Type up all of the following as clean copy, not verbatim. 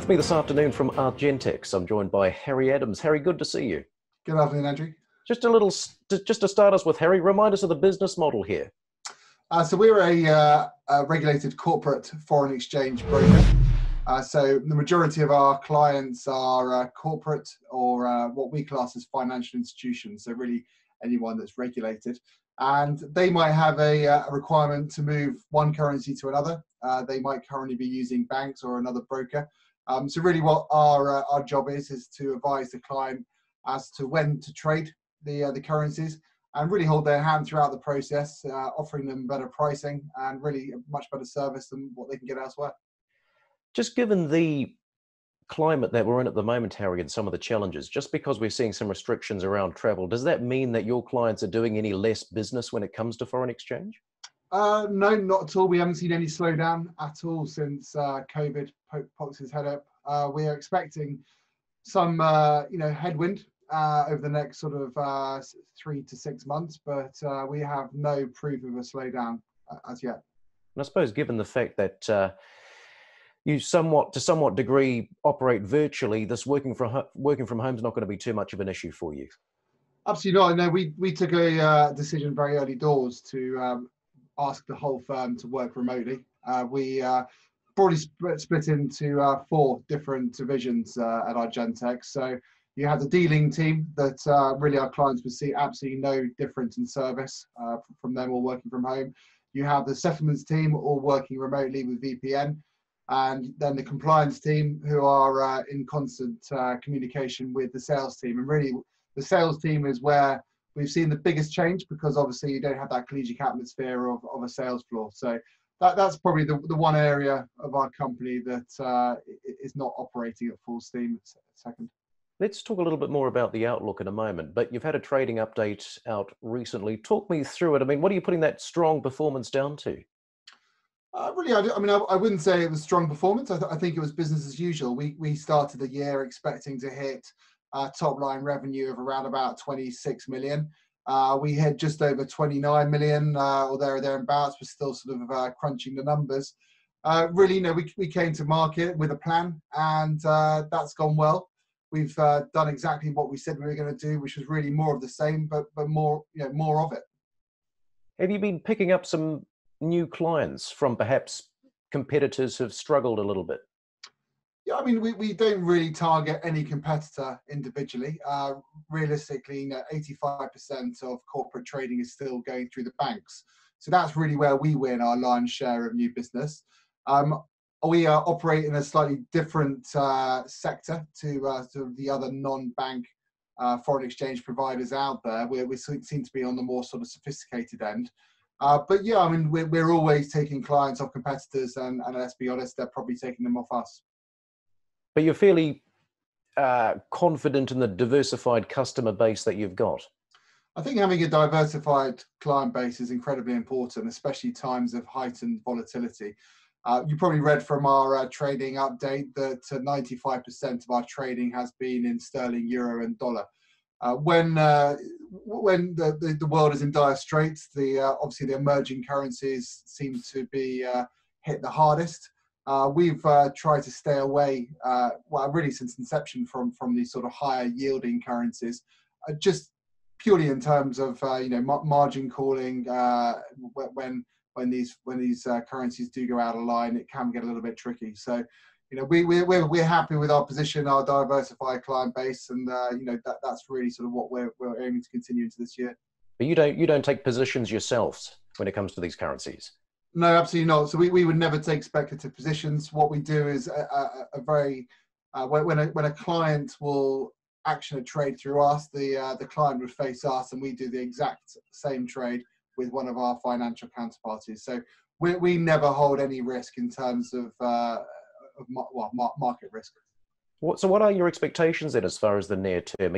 With me this afternoon from Argentex, I'm joined by Harry Adams. Harry, good to see you. Good afternoon, Andrew. Just to start us with, Harry, remind us of the business model here. So we're a regulated corporate foreign exchange broker. So the majority of our clients are corporate or what we class as financial institutions. So really anyone that's regulated. And they might have a requirement to move one currency to another. They might currently be using banks or another broker. So really what our job is to advise the client as to when to trade the currencies and really hold their hand throughout the process, offering them better pricing and really a much better service than what they can get elsewhere. Just given the climate that we're in at the moment, Harry, and some of the challenges, just because we're seeing some restrictions around travel, does that mean that your clients are doing any less business when it comes to foreign exchange? No, not at all. We haven't seen any slowdown at all since COVID poked its head up. We are expecting some, headwind over the next sort of 3 to 6 months, but we have no proof of a slowdown as yet. And I suppose given the fact that you to somewhat degree operate virtually, this working from home is not going to be too much of an issue for you. Absolutely not. No, we took a decision very early doors to ask the whole firm to work remotely. We broadly split into 4 different divisions at Argentex. So you have the dealing team that really our clients would see absolutely no difference in service from them all working from home. You have the settlements team all working remotely with VPN. And then the compliance team who are in constant communication with the sales team. And really the sales team is where we've seen the biggest change because obviously you don't have that collegiate atmosphere of a sales floor. So that's probably the one area of our company that is not operating at full steam second. Let's talk a little bit more about the outlook in a moment, but you've had a trading update out recently. Talk me through it. I mean, what are you putting that strong performance down to? Really, I wouldn't say it was strong performance. I think it was business as usual. We started the year expecting to hit top line revenue of around about 26 million. We hit just over 29 million or thereabouts. We're still sort of crunching the numbers. Really, we came to market with a plan and that's gone well. We've done exactly what we said we were going to do, which was really more of the same, but more of it. Have you been picking up some new clients from perhaps competitors who've struggled a little bit? Yeah, I mean, we don't really target any competitor individually. Realistically, 85% of corporate trading is still going through the banks. So that's really where we win our lion's share of new business. We operate in a slightly different sector to the other non-bank foreign exchange providers out there. We seem to be on the more sort of sophisticated end. But yeah, I mean, we're always taking clients off competitors, and let's be honest, they're probably taking them off us. But you're fairly confident in the diversified customer base that you've got. I think having a diversified client base is incredibly important, especially times of heightened volatility. You probably read from our trading update that 95% of our trading has been in sterling, euro, and dollar. When the world is in dire straits, obviously the emerging currencies seem to be hit the hardest. We've tried to stay away, really since inception from these sort of higher yielding currencies, just purely in terms of margin calling. When these currencies do go out of line, it can get a little bit tricky. So, we're happy with our position, our diversified client base, and that's really sort of what we're aiming to continue into this year. But you don't take positions yourselves when it comes to these currencies. No, absolutely not. So we would never take speculative positions. What we do is when a client will action a trade through us, the client would face us, and we do the exact same trade with one of our financial counterparties. So we never hold any risk in terms of market risk. So what are your expectations then as far as the near term?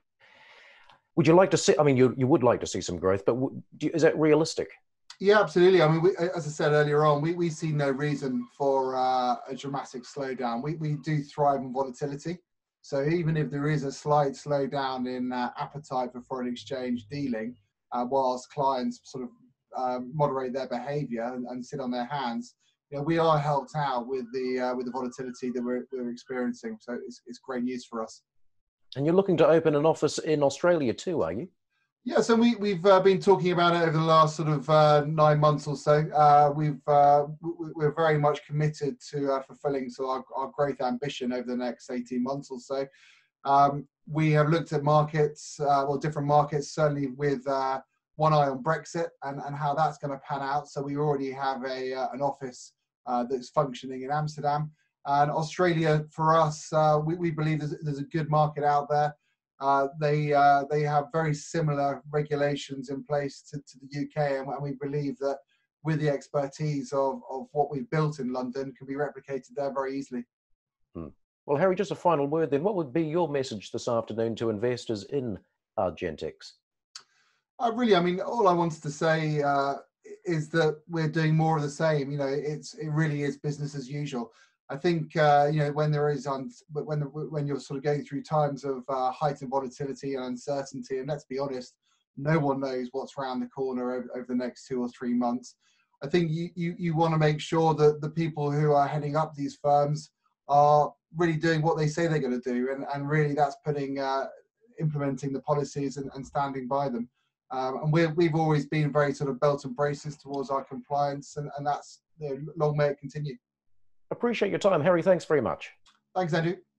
Would you like to see, I mean, you would like to see some growth, but is that realistic? Yeah, absolutely. I mean, as I said earlier on, we see no reason for a dramatic slowdown. We do thrive on volatility. So even if there is a slight slowdown in appetite for foreign exchange dealing, whilst clients sort of moderate their behavior and sit on their hands, we are helped out with the volatility that we're experiencing. So it's great news for us. And you're looking to open an office in Australia too, are you? Yeah, so we've been talking about it over the last sort of 9 months or so. We're very much committed to fulfilling our growth ambition over the next 18 months or so. We have looked at markets, or different markets, certainly with one eye on Brexit and how that's going to pan out. So we already have an office that's functioning in Amsterdam. And Australia, for us, we believe there's a good market out there. They have very similar regulations in place to the UK, and we believe that with the expertise of what we've built in London can be replicated there very easily. Well, Harry, just a final word then. What would be your message this afternoon to investors in Argentex? Really, I mean, all I wanted to say is that we're doing more of the same. It really is business as usual. I think when you're sort of going through times of heightened volatility and uncertainty, and let's be honest, no one knows what's around the corner over the next 2 or 3 months. I think you want to make sure that the people who are heading up these firms are really doing what they say they're going to do, and really that's implementing the policies and standing by them. And we've always been very sort of belt and braces towards our compliance, and that's long may it continue. Appreciate your time, Harry. Thanks very much. Thanks, Andrew.